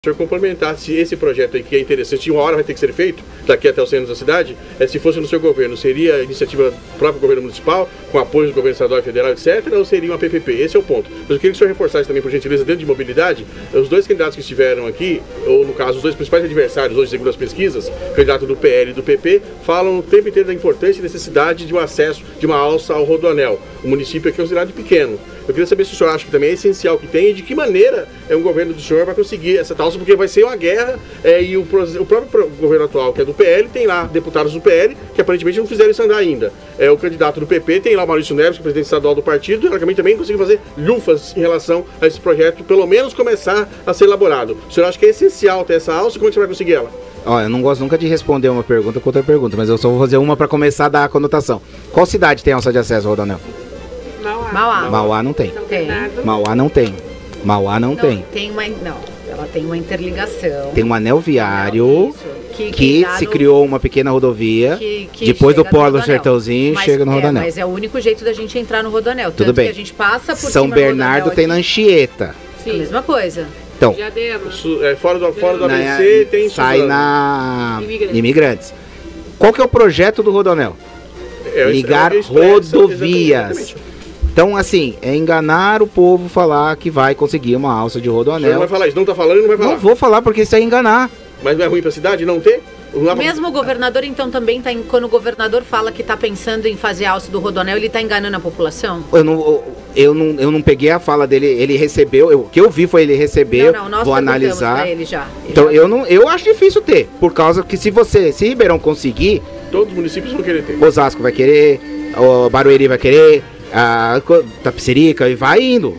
O senhor complementar se esse projeto aí, que é interessante, uma hora vai ter que ser feito, daqui até o centro da cidade, se fosse no seu governo, seria iniciativa do próprio governo municipal, com apoio do governo estadual e federal, etc., ou seria uma PPP? Esse é o ponto. Mas eu queria que o senhor reforçasse também, por gentileza, dentro de mobilidade, os dois candidatos que estiveram aqui, ou no caso, os dois principais adversários, hoje, segundo as pesquisas, o candidato do PL e do PP, falam o tempo inteiro da importância e necessidade de um acesso de uma alça ao Rodoanel. O município é considerado pequeno. Eu queria saber se o senhor acha que também é essencial que tenha e de que maneira um governo do senhor vai conseguir essa alça, porque vai ser uma guerra e o próprio governo atual, que é do PL, tem lá deputados do PL que aparentemente não fizeram isso andar ainda. O candidato do PP tem lá o Maurício Neves, que é presidente estadual do partido, e também conseguiu fazer lufas em relação a esse projeto, pelo menos começar a ser elaborado. O senhor acha que é essencial ter essa alça? Como é que você vai conseguir ela? Olha, eu não gosto nunca de responder uma pergunta com outra pergunta, mas eu só vou fazer uma para começar a dar a conotação. Qual cidade tem alça de acesso ao Rodoanel? Mauá. Mauá não tem. Tem. Mauá não tem. Mauá não tem. Ela tem uma interligação. Tem um anel viário que se no... criou uma pequena rodovia, que depois do Polo do Sertãozinho, chega no Rodoanel. Mas é o único jeito da gente entrar no Rodoanel. Tudo bem. Que a gente passa por São Bernardo tem na Anchieta. Sim. A mesma coisa. Então, fora do ABC tem sai na Imigrantes. Qual que é o projeto do Rodoanel? Ligar rodovias. Então, assim, é enganar o povo falar que vai conseguir uma alça de Rodoanel. Você não vai falar isso, não tá falando, não vai falar. Não vou falar porque isso é enganar. Mas não é ruim pra cidade não ter? Mesmo o governador, então, também tá quando o governador fala que está pensando em fazer a alça do Rodoanel, ele está enganando a população? Eu não peguei a fala dele, ele recebeu, o que eu vi foi ele receber, nós vou analisar. Pra ele já. Então eu acho difícil ter, por causa que se Ribeirão conseguir, todos os municípios vão querer ter. Osasco vai querer, o Barueri vai querer, a Tapicerica, e vai indo.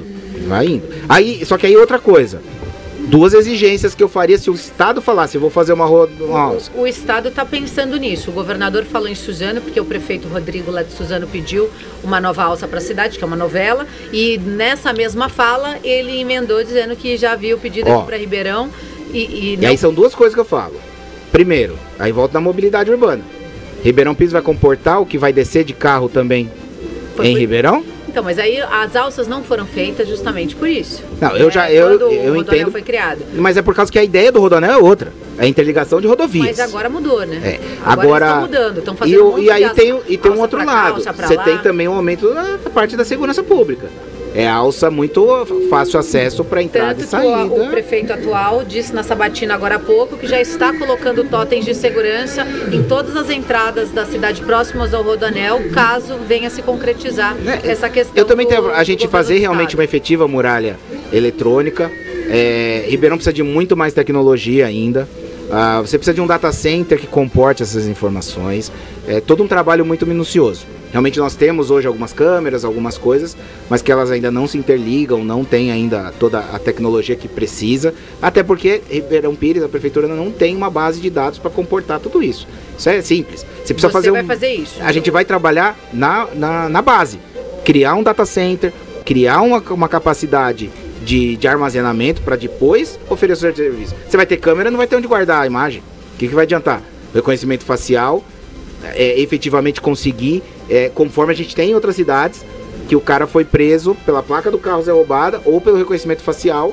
Aí, só que aí outra coisa. Duas exigências que eu faria se o Estado falasse, eu vou fazer uma alça. O Estado está pensando nisso. O governador falou em Suzano, porque o prefeito Rodrigo lá de Suzano pediu uma nova alça para a cidade, que é uma novela, e nessa mesma fala ele emendou dizendo que já havia o pedido aqui para Ribeirão. E aí são duas coisas que eu falo. Primeiro, aí volta na mobilidade urbana. Ribeirão Pires vai comportar o que vai descer de carro também Ribeirão? Então, mas aí as alças não foram feitas justamente por isso. Não, eu entendo. Foi criado. Mas é por causa que a ideia do Rodoanel é outra. É a interligação de rodovias. Mas agora mudou, né? Agora estão mudando, estão fazendo e aí tem um outro lado. Você tem também um aumento da parte da segurança pública. É alça muito fácil acesso para entrada e saída. O prefeito atual disse na sabatina agora há pouco que já está colocando totens de segurança em todas as entradas da cidade próximas ao Rodoanel, caso venha se concretizar essa questão. Eu também tenho a gente fazer realmente uma efetiva muralha eletrônica. Ribeirão precisa de muito mais tecnologia ainda. Você precisa de um data center que comporte essas informações. É todo um trabalho muito minucioso. Realmente nós temos hoje algumas câmeras, algumas coisas, mas que elas ainda não se interligam, não tem ainda toda a tecnologia que precisa, até porque Ribeirão Pires, a prefeitura, não tem uma base de dados para comportar tudo isso. Isso é simples. Você precisa vai fazer isso. A gente vai trabalhar na base, criar um data center, criar uma capacidade de armazenamento para depois oferecer serviço. Você vai ter câmera, não vai ter onde guardar a imagem. O que vai adiantar? Reconhecimento facial, efetivamente conseguir, conforme a gente tem em outras cidades, que o cara foi preso pela placa do carro ser roubada ou pelo reconhecimento facial.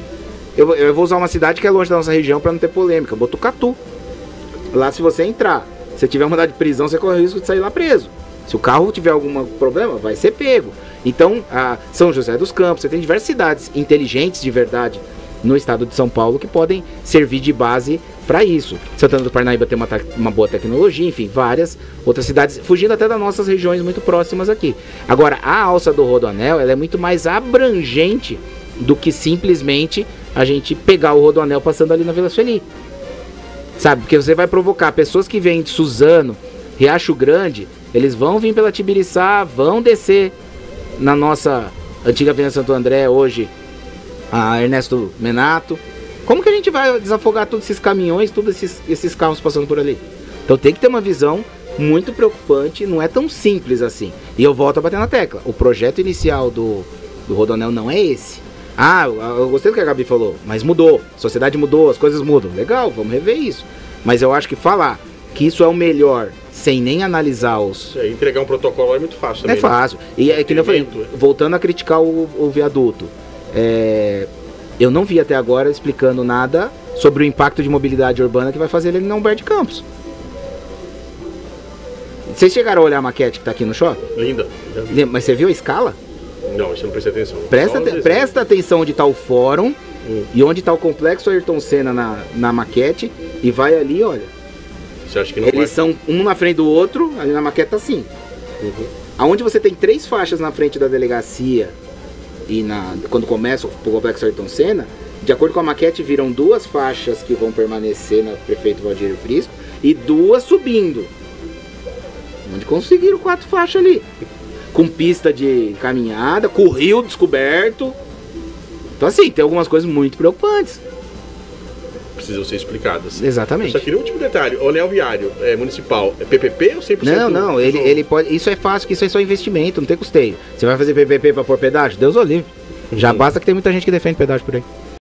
Eu vou usar uma cidade que é longe da nossa região para não ter polêmica, Botucatu. Lá, se você entrar, se tiver mandado de prisão, você corre o risco de sair lá preso. Se o carro tiver algum problema, vai ser pego. Então, São José dos Campos, você tem diversas cidades inteligentes de verdade no estado de São Paulo que podem servir de base para isso. Santana do Parnaíba tem uma boa tecnologia, enfim, várias outras cidades, fugindo até das nossas regiões muito próximas aqui. Agora, a alça do Rodoanel, ela é muito mais abrangente do que simplesmente a gente pegar o Rodoanel passando ali na Vila Sueli. Sabe? Porque você vai provocar pessoas que vêm de Suzano, Riacho Grande, eles vão vir pela Tibiriçá, vão descer na nossa antiga Avenida Santo André, hoje a Ernesto Menato. Como que a gente vai desafogar todos esses caminhões, todos esses carros passando por ali? Então tem que ter uma visão muito preocupante, não é tão simples assim. E eu volto a bater na tecla, o projeto inicial do Rodoanel não é esse. Eu gostei do que a Gabi falou, mas mudou, a sociedade mudou, as coisas mudam. Legal, vamos rever isso. Mas eu acho que falar que isso é o melhor, sem nem analisar os... entregar um protocolo é muito fácil também. É fácil. E é que eu falei, voltando a criticar o viaduto, Eu não vi até agora explicando nada sobre o impacto de mobilidade urbana que vai fazer ele na Humberto de Campos. Vocês chegaram a olhar a maquete que tá aqui no shopping? Linda. Mas você viu a escala? Não, isso eu não prestei atenção. Presta atenção onde tá o fórum e onde tá o complexo Ayrton Senna na maquete. E vai ali, olha. Você acha que não Eles são um na frente do outro, ali na maquete tá assim. Aonde você tem 3 faixas na frente da delegacia e quando começa o complexo Ayrton Senna, de acordo com a maquete, viram 2 faixas que vão permanecer na prefeito Valdir Prisco e 2 subindo. Onde conseguiram 4 faixas ali. Com pista de caminhada, com o rio descoberto. Então assim, tem algumas coisas muito preocupantes. Precisam ser explicadas. Exatamente. Eu só queria um último detalhe. O anel viário municipal é PPP ou 100%? Não, ele pode. Isso é fácil, que isso é só investimento, não tem custeio. Você vai fazer PPP pra pôr pedágio? Deus o livre. Já basta que tem muita gente que defende pedágio por aí.